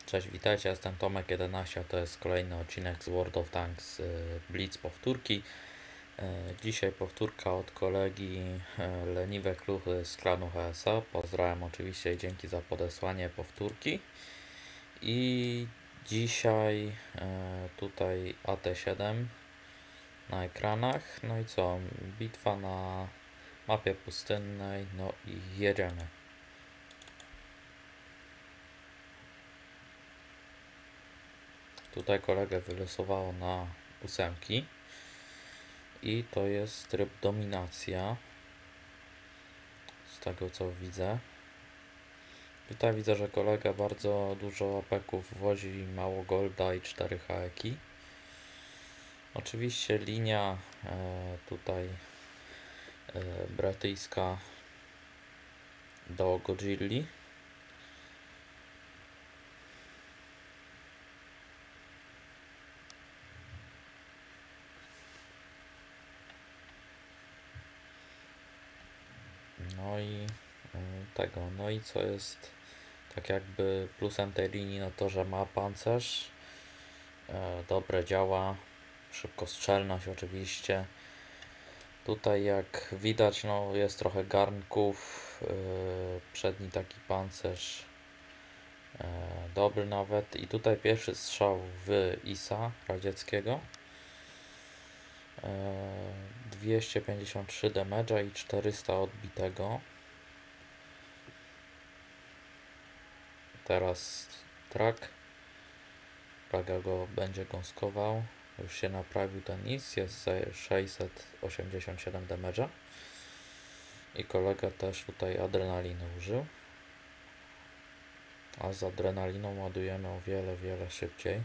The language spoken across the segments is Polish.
Cześć, witajcie, jestem Tomek11, a to jest kolejny odcinek z World of Tanks Blitz powtórki. Dzisiaj powtórka od kolegi Leniwe Kluchy z klanu HSA. Pozdrawiam oczywiście i dzięki za podesłanie powtórki. I dzisiaj tutaj AT7 na ekranach. No i co? Bitwa na mapie pustynnej, no i jedziemy. Tutaj kolegę wylosowało na 8 i to jest tryb dominacja, z tego co widzę. Tutaj widzę, że kolega bardzo dużo apeków wozi, mało golda i 4 haeki. Oczywiście linia tutaj brytyjska do Godzilli. No i co jest tak jakby plusem tej linii, no to, że ma pancerz, dobre działa, szybkostrzelność oczywiście. Tutaj jak widać, no jest trochę garnków, przedni taki pancerz dobry nawet. I tutaj pierwszy strzał w ISA radzieckiego, 253 damage'a i 400 odbitego. Teraz track, Praga go będzie gąskował. Już się naprawił ten IS, jest 687 damage'a. I kolega też tutaj adrenaliny użył. A z adrenaliną ładujemy o wiele szybciej.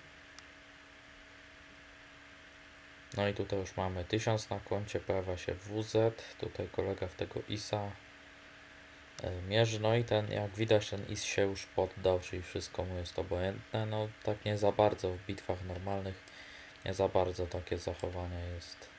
No i tutaj już mamy 1000 na koncie, pojawia się WZ. Tutaj kolega w tego ISA mierzy. No i ten, jak widać, ten IS się już poddał, czyli wszystko mu jest obojętne. No tak nie za bardzo w bitwach normalnych, nie za bardzo takie zachowanie jest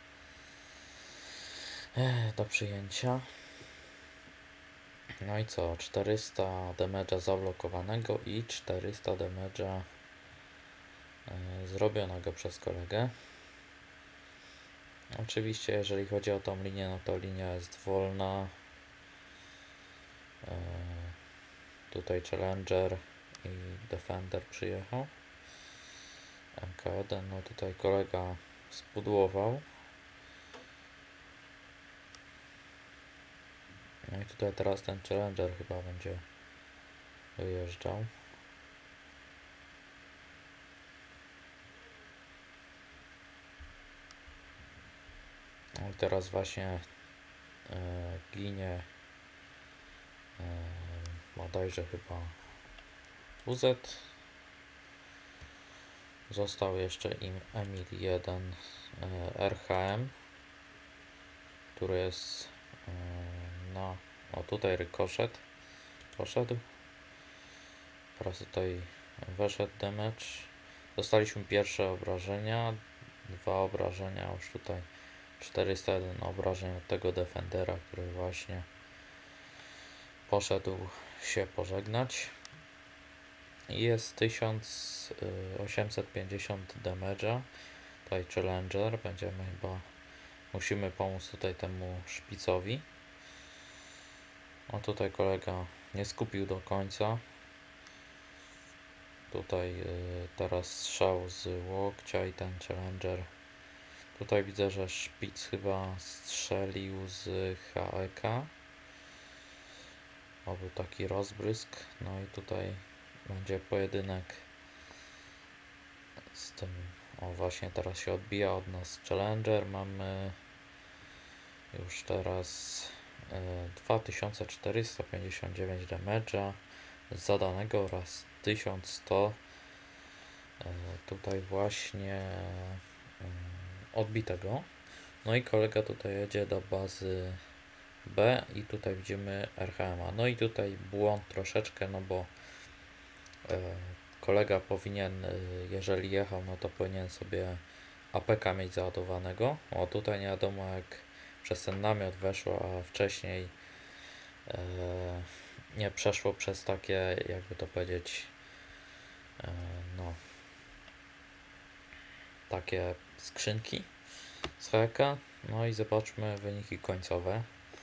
do przyjęcia. No i co? 400 damage'a zablokowanego i 400 damage'a zrobionego przez kolegę. Oczywiście jeżeli chodzi o tą linię, no to linia jest wolna. Tutaj Challenger i Defender przyjechał. MK1, no tutaj kolega spudłował. No i tutaj teraz ten Challenger chyba będzie wyjeżdżał. No i teraz właśnie ginie bodajże chyba UZ. Został jeszcze im Emil 1 RHM, który jest no, o tutaj rykoszet poszedł. Teraz tutaj weszedł damage. Dostaliśmy pierwsze obrażenia, 2 obrażenia, już tutaj 401 obrażeń od tego Defendera, który właśnie poszedł się pożegnać. I jest 1850 damage'a. Tutaj Challenger, musimy pomóc tutaj temu szpicowi. No tutaj kolega nie skupił do końca. Tutaj teraz strzał z łokcia i ten Challenger. Tutaj widzę, że szpic chyba strzelił z HEK. O, był taki rozbrysk. No i tutaj będzie pojedynek z tym. O, właśnie teraz się odbija od nas Challenger. Mamy już teraz 2459 damage'a zadanego oraz 1100 tutaj właśnie odbitego. No i kolega tutaj jedzie do bazy B i tutaj widzimy RHM-a. No i tutaj błąd troszeczkę, no bo kolega powinien, jeżeli jechał, no to powinien sobie APK mieć załadowanego. O, tutaj nie wiadomo jak przez ten namiot weszło, a wcześniej nie przeszło przez takie, jakby to powiedzieć, No, takie skrzynki z heka. No i zobaczmy wyniki końcowe.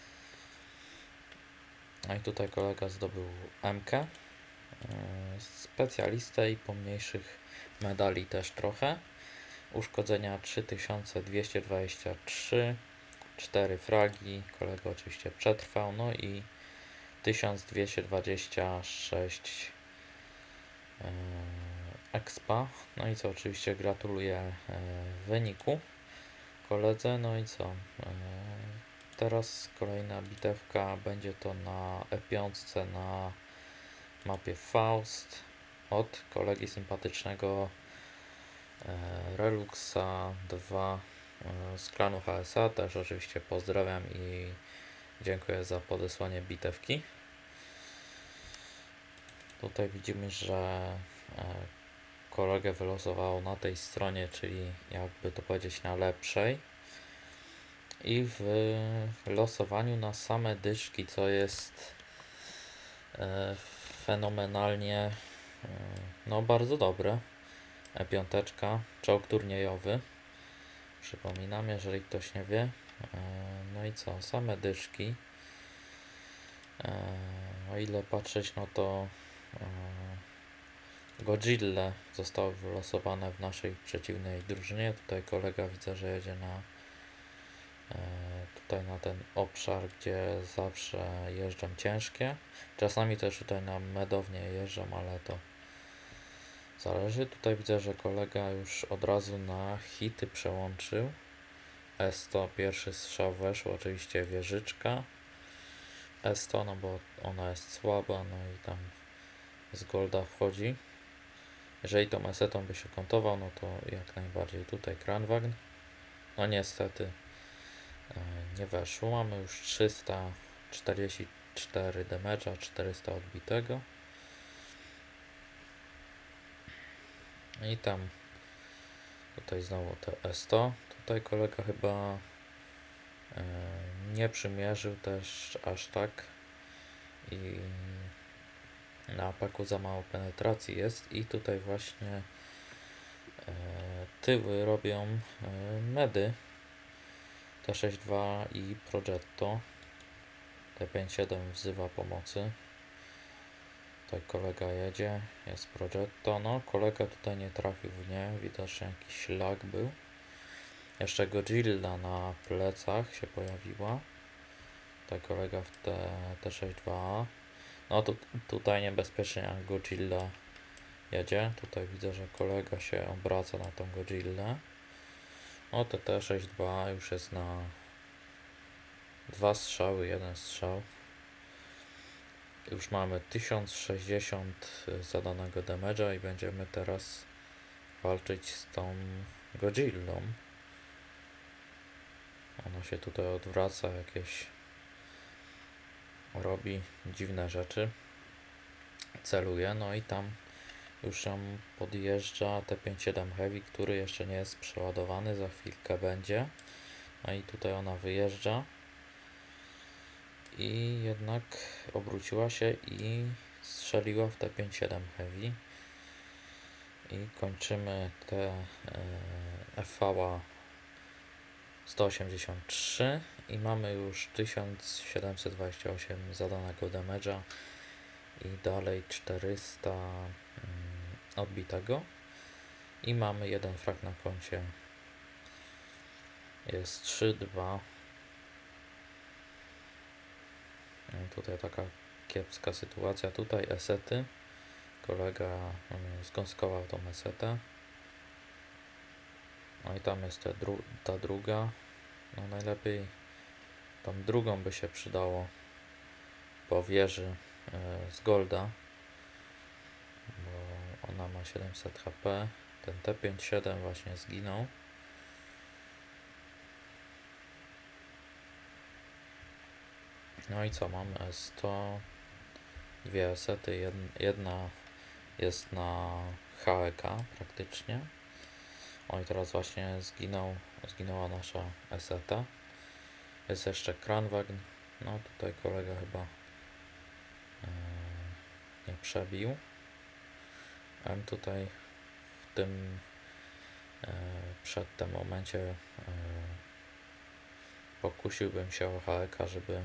No i tutaj kolega zdobył MK, specjalistę i pomniejszych medali też trochę. Uszkodzenia 3223, 4 fragi, kolega oczywiście przetrwał, no i 1226 expa. No i co, oczywiście gratuluję wyniku koledze. No i co, teraz kolejna bitewka będzie to na E5 na mapie Faust od kolegi sympatycznego Reluxa 2 z klanu HSA. Też oczywiście pozdrawiam i dziękuję za podesłanie bitewki. Tutaj widzimy, że kolegę wylosowało na tej stronie, czyli jakby to powiedzieć na lepszej. I w losowaniu na same dyszki, co jest fenomenalnie no bardzo dobre. E5, czołg turniejowy. Przypominam, jeżeli ktoś nie wie. No i co, same dyszki. O ile patrzeć, no to Godzilla zostały wylosowane w naszej przeciwnej drużynie. Tutaj kolega widzę, że jedzie na tutaj na ten obszar, gdzie zawsze jeżdżą ciężkie. Czasami też tutaj na medownie jeżdżą, ale to zależy. Tutaj widzę, że kolega już od razu na hity przełączył. S100 pierwszy strzał weszło, oczywiście wieżyczka. S100, no bo ona jest słaba, no i tam z golda wchodzi. Jeżeli tą esetą by się kątował, no to jak najbardziej tutaj Kranwagn. No niestety nie weszło. Mamy już 344 damage'a, 400 odbitego. I tam tutaj znowu te S100. Tutaj kolega chyba nie przymierzył też aż tak i na ataku za mało penetracji jest i tutaj właśnie tyły robią medy T62 i Progetto. T57 wzywa pomocy. Tutaj kolega jedzie, jest Progetto. No, kolega tutaj nie trafił w nie, widocznie jakiś lag był. Jeszcze Godzilla na plecach się pojawiła. Tutaj kolega w T62. No tutaj niebezpiecznie jak Godzilla jedzie. Tutaj widzę, że kolega się obraca na tą Godzillę. No T62 już jest na 2 strzały, 1 strzał. Już mamy 1060 zadanego damage'a i będziemy teraz walczyć z tą Godzillą. Ona się tutaj odwraca, jakieś robi dziwne rzeczy. Celuje, no i tam już ją podjeżdża T57 Heavy, który jeszcze nie jest przeładowany, za chwilkę będzie. No i tutaj ona wyjeżdża. I jednak obróciła się i strzeliła w T57 Heavy. I kończymy te FV 183 i mamy już 1728 zadanego damage'a i dalej 400 odbitego i mamy jeden frag na koncie, jest 3-2. Tutaj taka kiepska sytuacja, tutaj esety, kolega skąskował tą esetę. No i tam jest ta druga. No najlepiej tam drugą by się przydało po wieży z golda, bo ona ma 700 HP. Ten T57 właśnie zginął. No i co, mamy S100, dwie esety, jedna jest na HEK praktycznie. O i teraz właśnie zginęła nasza eseta. Jest jeszcze Kranwagn. No tutaj kolega chyba nie przebił. A tutaj w tym przed tym momencie pokusiłbym się o HK, żeby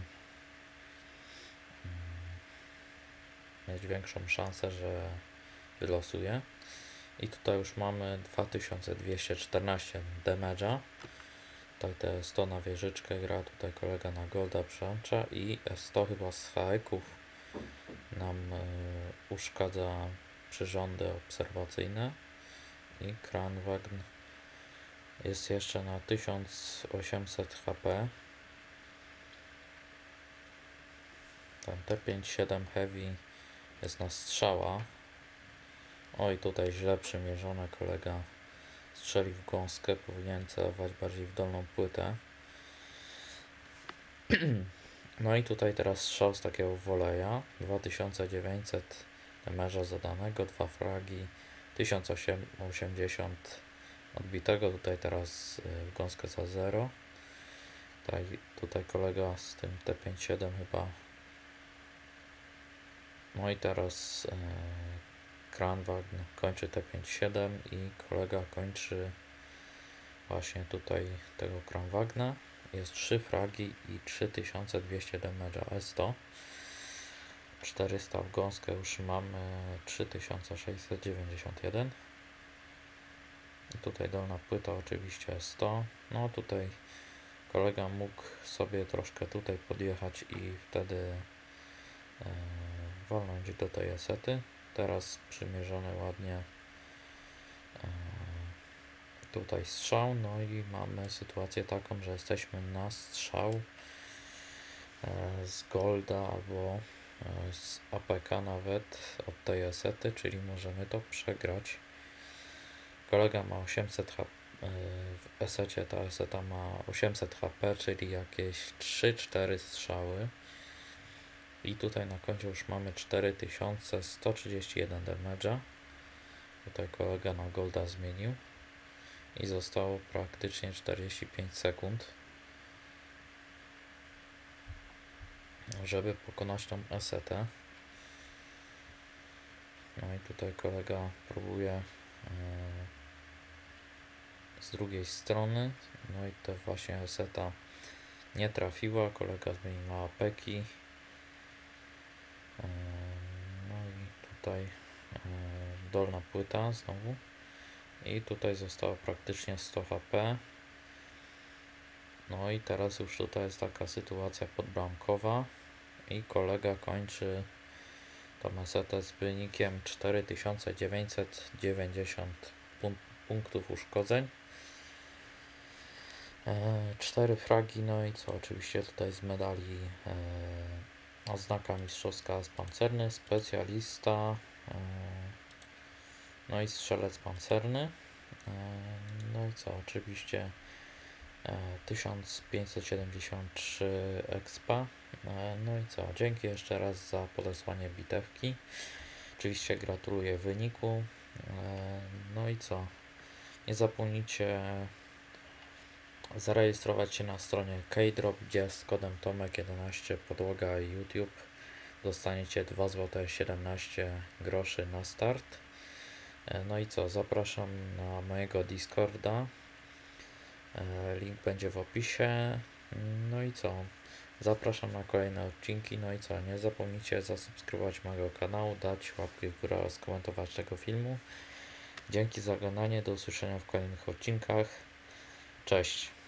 mieć większą szansę, że wylosuje. I tutaj już mamy 2214 damage'a. Tutaj te 100 na wieżyczkę gra, tutaj kolega na golda przełącza i 100 chyba z haeków nam uszkadza przyrządy obserwacyjne. I Kranwagn jest jeszcze na 1800 HP. Ten T57 Heavy jest na strzała. Oj, tutaj źle przymierzone, kolega strzelił w gąskę, powinien celować bardziej w dolną płytę. No i tutaj teraz strzał z takiego woleja, 2900 damage'a zadanego, 2 fragi, 1080 odbitego, tutaj teraz w gąskę za 0. Tutaj kolega z tym T57 chyba. No i teraz Kranwagn kończy T57 i kolega kończy właśnie tutaj tego Kranwagna. Jest 3 fragi i 3200 damage'a S100. 400 w gąskę już mamy 3691. I tutaj dolna płyta oczywiście S100. No tutaj kolega mógł sobie troszkę tutaj podjechać i wtedy walnąć do tej esety. Teraz przymierzone ładnie tutaj strzał, no i mamy sytuację taką, że jesteśmy na strzał z golda albo z APK nawet od tej esety, czyli możemy to przegrać. Kolega ma 800 HP, w esecie ta eseta ma 800 HP, czyli jakieś 3-4 strzały. I tutaj na końcu już mamy 4131 damage'a. Tutaj kolega na golda zmienił. I zostało praktycznie 45 sekund, żeby pokonać tą esetę. No i tutaj kolega próbuje z drugiej strony. No i to właśnie eseta nie trafiła. Kolega zmienił na apeki. No i tutaj dolna płyta znowu. I tutaj zostało praktycznie 100 HP. No i teraz już tutaj jest taka sytuacja podbramkowa i kolega kończy tą esetę z wynikiem 4990 punktów uszkodzeń. 4 fragi, no i co, oczywiście tutaj z medali oznaka mistrzowska z pancerny, specjalista, no i strzelec pancerny. No i co, oczywiście 1573 expa. No i co, dzięki jeszcze raz za podesłanie bitewki. Oczywiście gratuluję wyniku. No i co, nie zapomnijcie zarejestrować się na stronie Keydrop, gdzie z kodem Tomek11 podłoga i YouTube dostaniecie 2 zł 17 groszy na start. No i co, zapraszam na mojego Discorda, link będzie w opisie. No i co, zapraszam na kolejne odcinki. No i co, nie zapomnijcie zasubskrybować mojego kanału, dać łapkę w górę oraz komentować tego filmu. Dzięki za oglądanie, do usłyszenia w kolejnych odcinkach. Cześć.